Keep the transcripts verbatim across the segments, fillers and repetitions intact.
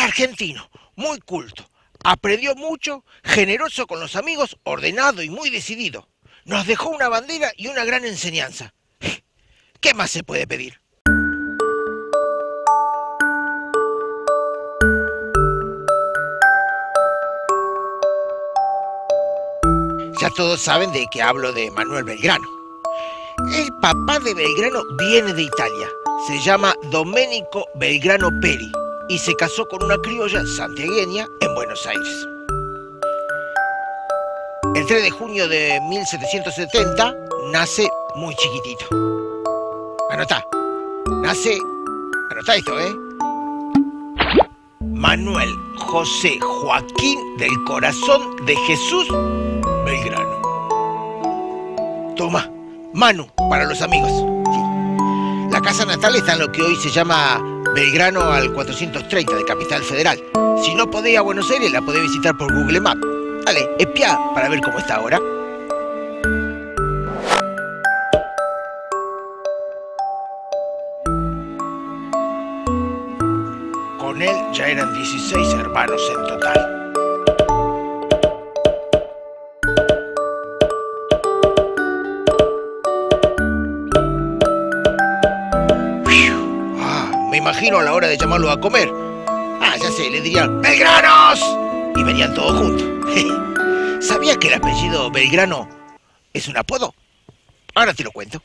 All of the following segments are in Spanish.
Era argentino, muy culto, aprendió mucho, generoso con los amigos, ordenado y muy decidido. Nos dejó una bandera y una gran enseñanza. ¿Qué más se puede pedir? Ya todos saben de que hablo de Manuel Belgrano. El papá de Belgrano viene de Italia. Se llama Domenico Belgrano Peri y se casó con una criolla santiagueña en Buenos Aires. El tres de junio de mil setecientos setenta nace muy chiquitito. Anotá. Nace... Anotá esto, ¿eh? Manuel José Joaquín del Corazón de Jesús Belgrano. Toma, Manu, para los amigos. Sí. La casa natal está en lo que hoy se llama Belgrano al cuatrocientos treinta de Capital Federal. Si no podés ir a Buenos Aires, la podés visitar por Google Maps. Dale, espiá para ver cómo está ahora. Con él ya eran dieciséis hermanos en total. Me imagino a la hora de llamarlo a comer. Ah, ya sé, le dirían ¡Belgranos! Y venían todos juntos. ¿Sabías que el apellido Belgrano es un apodo? Ahora te lo cuento.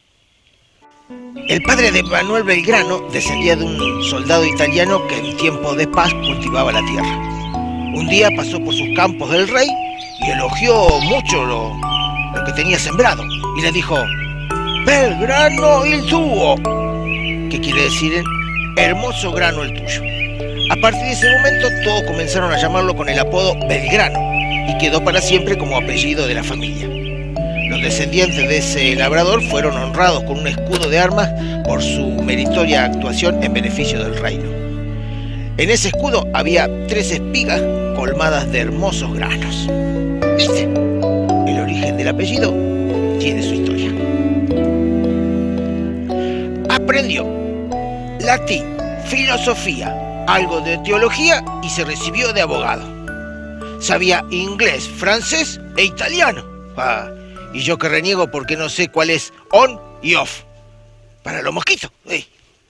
El padre de Manuel Belgrano descendía de un soldado italiano que en tiempo de paz cultivaba la tierra. Un día pasó por sus campos del rey y elogió mucho lo, lo que tenía sembrado. Y le dijo, ¡Belgrano il tuo! ¿Qué quiere decir? Hermoso grano el tuyo. A partir de ese momento todos comenzaron a llamarlo con el apodo Belgrano y quedó para siempre como apellido de la familia. Los descendientes de ese labrador fueron honrados con un escudo de armas por su meritoria actuación en beneficio del reino. En ese escudo había tres espigas colmadas de hermosos granos. ¿Viste? El origen del apellido tiene su historia. Aprendió latín, filosofía, algo de teología y se recibió de abogado. Sabía inglés, francés e italiano. Ah, y yo que reniego porque no sé cuál es on y off. Para los mosquitos. ¿Eh?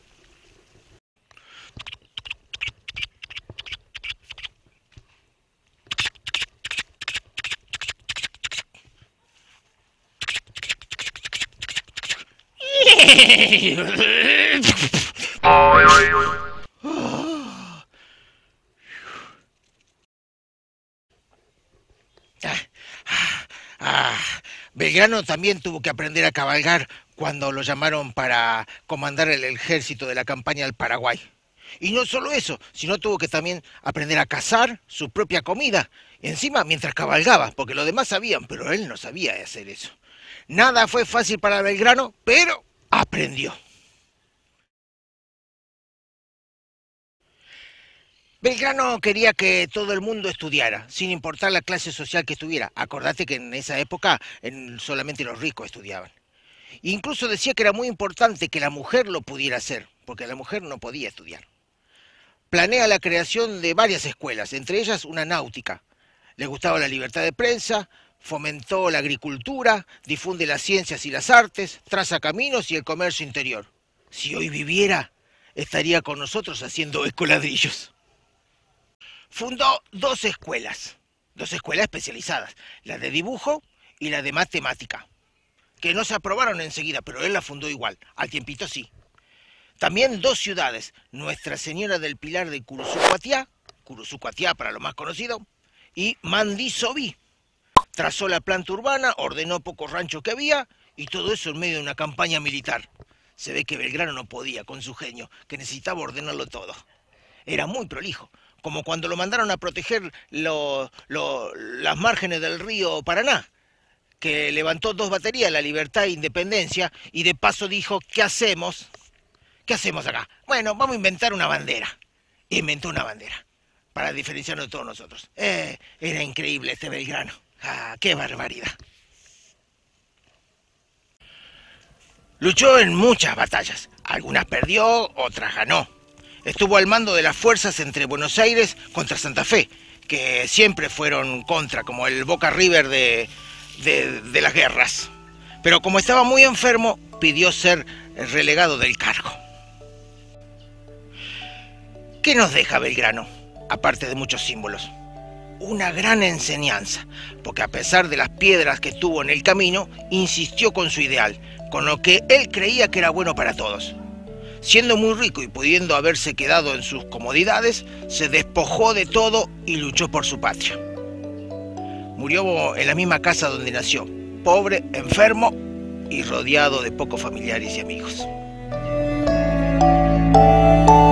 Ah, Belgrano también tuvo que aprender a cabalgar cuando lo llamaron para comandar el ejército de la campaña del Paraguay. Y no solo eso, sino tuvo que también aprender a cazar su propia comida, encima mientras cabalgaba, porque los demás sabían, pero él no sabía hacer eso. Nada fue fácil para Belgrano, pero aprendió. Belgrano quería que todo el mundo estudiara, sin importar la clase social que estuviera. Acordate que en esa época en, solamente los ricos estudiaban. Incluso decía que era muy importante que la mujer lo pudiera hacer, porque la mujer no podía estudiar. Planea la creación de varias escuelas, entre ellas una náutica. Le gustaba la libertad de prensa, fomentó la agricultura, difunde las ciencias y las artes, traza caminos y el comercio interior. Si hoy viviera, estaría con nosotros haciendo escoladrillos. Fundó dos escuelas, dos escuelas especializadas, la de dibujo y la de matemática, que no se aprobaron enseguida, pero él la fundó igual, al tiempito sí. También dos ciudades, Nuestra Señora del Pilar de Curuzucuatiá, Curuzucuatiá para lo más conocido, y Mandisoví. Trazó la planta urbana, ordenó pocos ranchos que había, y todo eso en medio de una campaña militar. Se ve que Belgrano no podía con su genio, que necesitaba ordenarlo todo. Era muy prolijo. Como cuando lo mandaron a proteger lo, lo, las márgenes del río Paraná, que levantó dos baterías, La Libertad e Independencia, y de paso dijo, ¿qué hacemos? ¿Qué hacemos acá? Bueno, vamos a inventar una bandera. Inventó una bandera, para diferenciarnos de todos nosotros. Eh, era increíble este Belgrano. ¡Ah, qué barbaridad! Luchó en muchas batallas. Algunas perdió, otras ganó. Estuvo al mando de las fuerzas entre Buenos Aires contra Santa Fe, que siempre fueron contra, como el Boca River de, de, de las guerras. Pero como estaba muy enfermo, pidió ser relegado del cargo. ¿Qué nos deja Belgrano? Aparte de muchos símbolos. Una gran enseñanza, porque a pesar de las piedras que tuvo en el camino, insistió con su ideal, con lo que él creía que era bueno para todos. Siendo muy rico y pudiendo haberse quedado en sus comodidades, se despojó de todo y luchó por su patria. Murió en la misma casa donde nació, pobre, enfermo y rodeado de pocos familiares y amigos.